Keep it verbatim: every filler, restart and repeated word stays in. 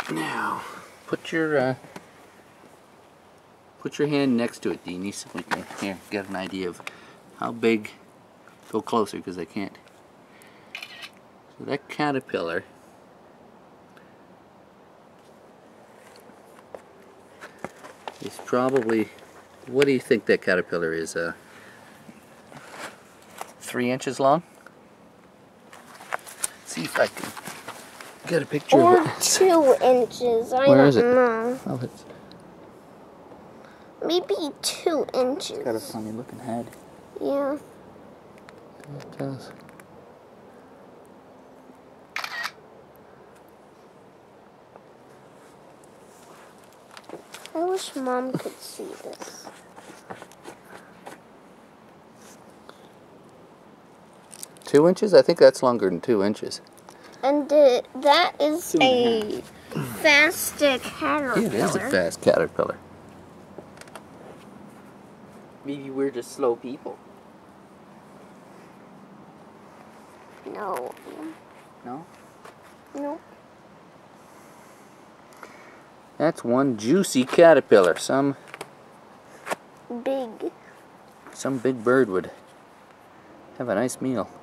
Now, put your uh, put your hand next to it, Deanie, so we can here get an idea of how big. Go closer, because I can't. So that caterpillar is probably. What do you think that caterpillar is? Uh, three inches long. Let's see if I can get a picture or of it. Or two inches. I Where don't is it? know. Oh, it's maybe two inches. It's got a funny looking head. Yeah. It does. I wish Mom could see this. Two inches? I think that's longer than two inches. And uh, that is a fast caterpillar. It is a fast caterpillar. Maybe we're just slow people. No. No? No. That's one juicy caterpillar. Some big. some big bird would have a nice meal.